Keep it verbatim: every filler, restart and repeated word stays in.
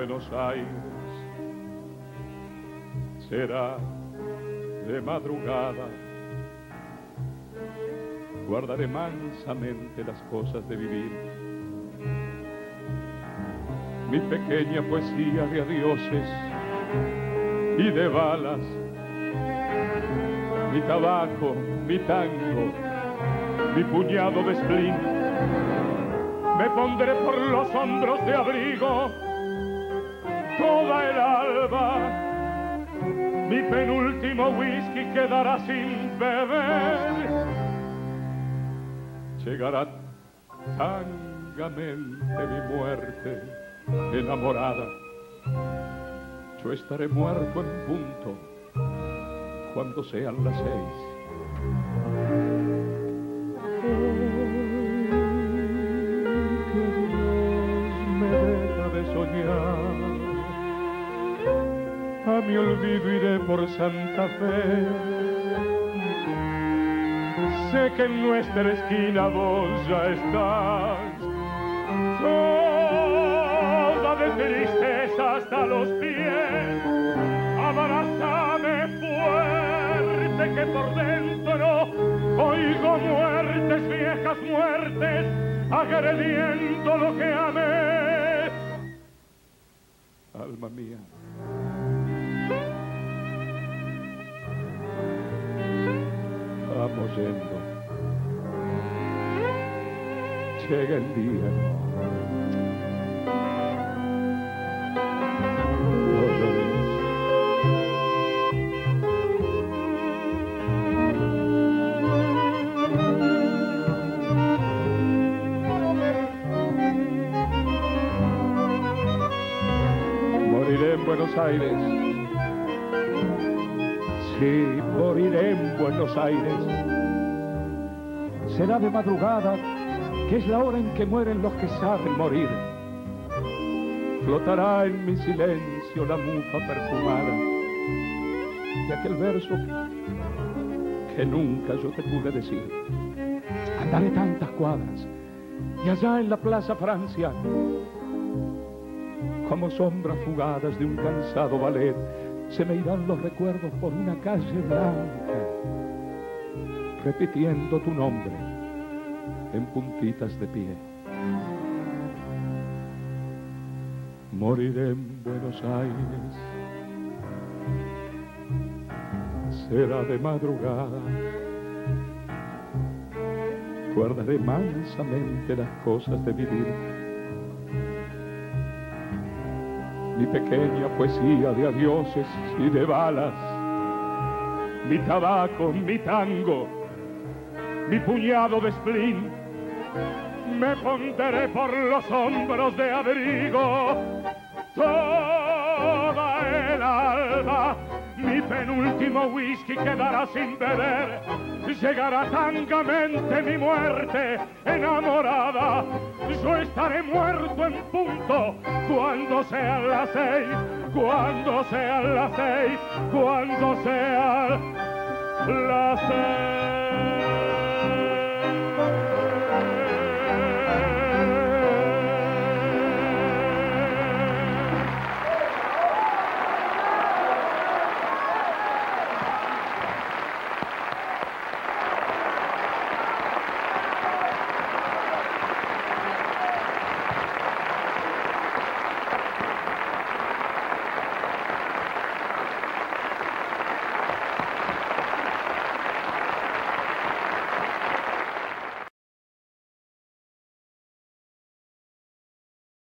Buenos Aires será de madrugada. Guardaré mansamente las cosas de vivir. Mi pequeña poesía de adioses y de balas, mi tabaco, mi tango, mi puñado de spleen. Me pondré por los hombros de abrigo toda el alba. Mi penúltimo whisky quedará sin beber. Llegará tangamente mi muerte enamorada. Yo estaré muerto en punto cuando sean las seis. Soñar, a mi olvido iré por Santa Fe. Sé que en nuestra esquina vos ya estás, toda de tristeza hasta los pies. Abrázame fuerte que por dentro oigo muertes, viejas muertes, agrediendo lo que amé. Alma mía, vamos yendo. Llega el día. No llores. Moriré en Buenos Aires. Sí, moriré en Buenos Aires. Será de madrugada, que es la hora en que mueren los que saben morir. Flotará en mi silencio la mufa perfumada de aquel verso que nunca yo te pude decir. Andaré tantas cuadras y allá en la Plaza Francia, como sombras fugadas de un cansado ballet, se me irán los recuerdos por una calle blanca, repitiendo tu nombre en puntitas de pie. Moriré en Buenos Aires, será de madrugada. Guardaré mansamente las cosas de vivir. Mi pequeña poesía de adioses y de balas, mi tabaco, mi tango, mi puñado de spleen. Me pondré por los hombros de abrigo toda el alba. Mi penúltimo whisky quedará sin beber. Llegará tangamente mi muerte enamorada. Yo estaré muerto en punto cuando sean las seis, cuando sean las seis, cuando sean las seis.